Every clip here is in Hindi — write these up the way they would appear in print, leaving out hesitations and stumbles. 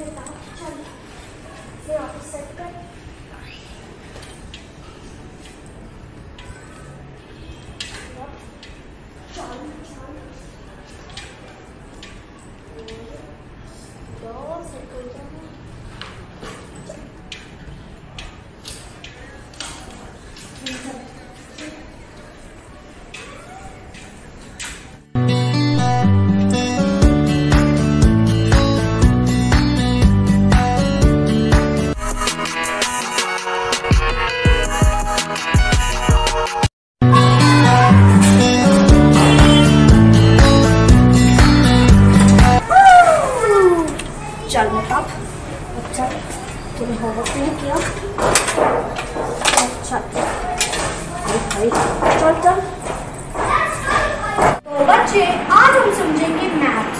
चल मेकअप। अच्छा तुमने होमवर्क नहीं किया? अच्छा भाई चल चल। तो बच्चे आज हम समझेंगे मैथ्स।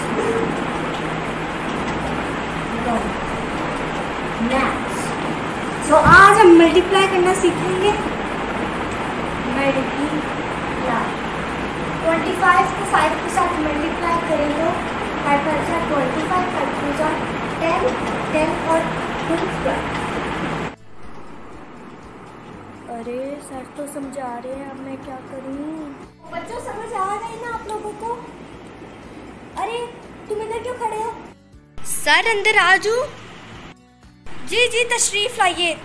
तो आज हम मल्टीप्लाई करना सीखेंगे। मल्टीप्लाई 25 को 5 के साथ मल्टीप्लाई करेंगे। 5 5 25 5 2 10 10 और 12। अरे सर तो समझा रहे हैं, अब मैं क्या करूं? बच्चों समझ आ रहे हैं ना आप लोगों को? अरे तुम इधर क्यों खड़े हो? सर अंदर आ जाओ। जी जी तशरीफ लाइए।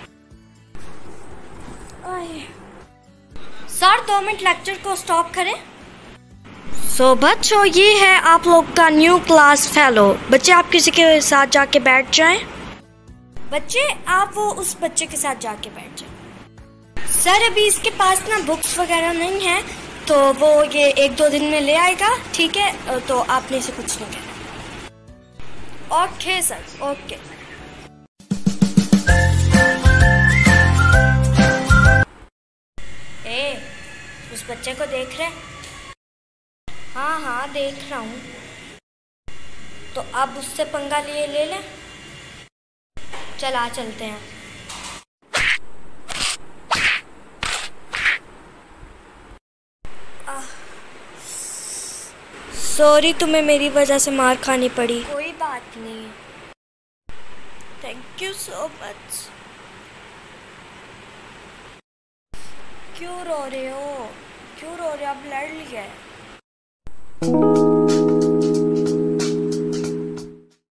सर 2 मिनट लेक्चर को स्टॉप करें। सो बच्चों ये है आप लोग का न्यू क्लास फेलो। बच्चे आप किसी के साथ जाके बैठ जाएं। बच्चे आप वो उस बच्चे के साथ जाके बैठ जाएं। सर अभी इसके पास ना बुक्स वगैरह नहीं है, तो वो ये 1-2 दिन में ले आएगा, ठीक है? तो आपने इसे कुछ नहीं कहना। Okay sir, okay. उस बच्चे को देख रहे? हाँ हाँ देख रहा हूँ। तो अब उससे पंगा लिए ले लें। चला चलते हैं। सॉरी तुम्हें मेरी वजह से मार खानी पड़ी। कोई बात नहीं। Thank you so much. क्यों रो रहे हो? क्यों रो रहे हो? अब लड़ लिया है।